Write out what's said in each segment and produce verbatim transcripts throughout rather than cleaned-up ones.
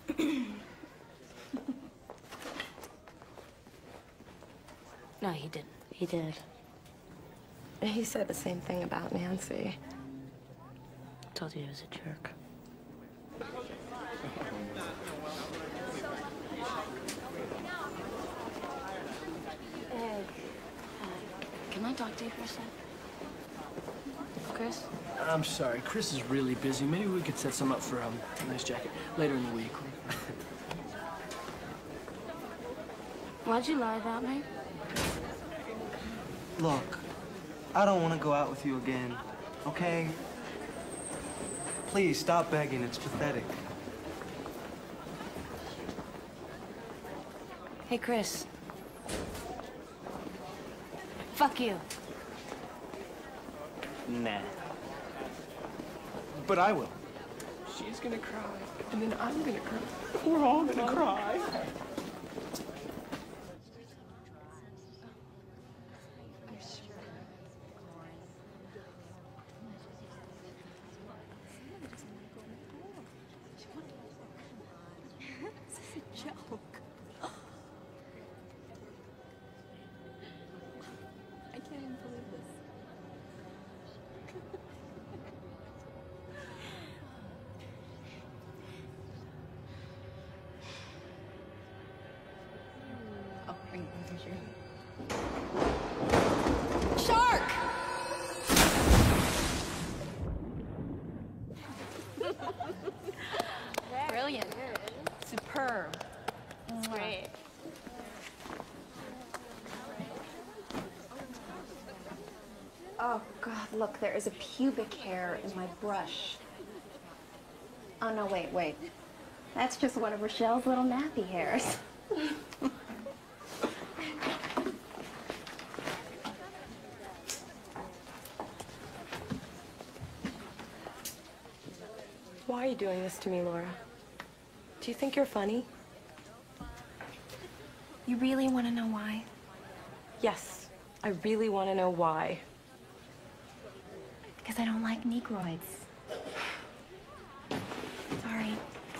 No, he didn't. He did. He said the same thing about Nancy. I told you he was a jerk. Egg. Uh, can I talk to you for a sec? Chris? I'm sorry, Chris is really busy. Maybe we could set some up for um, a nice jacket later in the week. Why'd you lie about me? Look, I don't want to go out with you again, okay? Please, stop begging. It's pathetic. Hey, Chris. Fuck you. Nah. But I will. She's gonna cry, and then I'm gonna cry. We're all gonna cry. Shark! Brilliant. Superb. That's great. Oh, God, look, there is a pubic hair in my brush. Oh, no, wait, wait. That's just one of Rochelle's little nappy hairs. Why are you doing this to me, Laura? Do you think you're funny? You really want to know why? Yes, I really want to know why. Because I don't like Negroids. Sorry.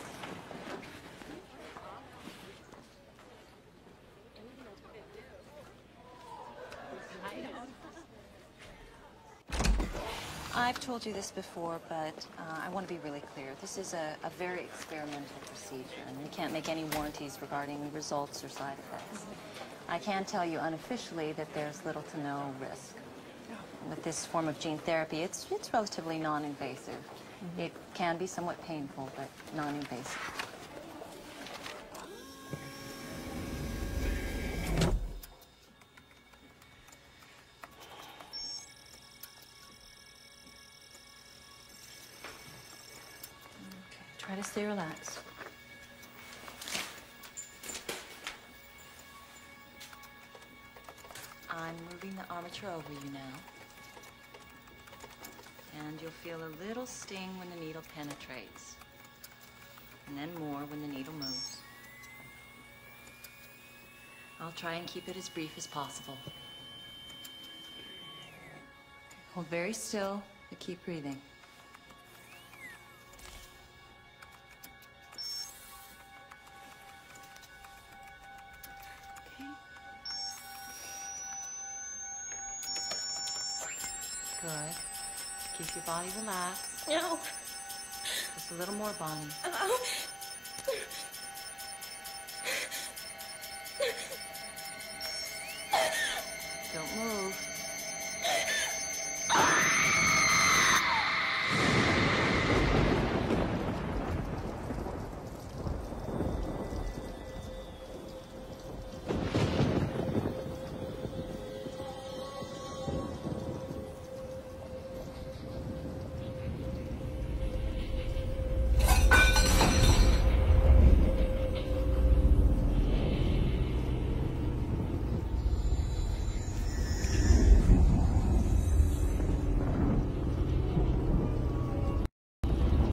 I've told you this before, but uh, I want to be really clear. This is a, a very experimental procedure, and we can't make any warranties regarding results or side effects. I can tell you unofficially that there's little to no risk. With this form of gene therapy, it's, it's relatively non-invasive. Mm-hmm. It can be somewhat painful, but non-invasive. Try to stay relaxed. I'm moving the armature over you now. And you'll feel a little sting when the needle penetrates. And then more when the needle moves. I'll try and keep it as brief as possible. Hold very still, but keep breathing. Good. Keep your body relaxed. No. Just a little more, Bonnie. Oh.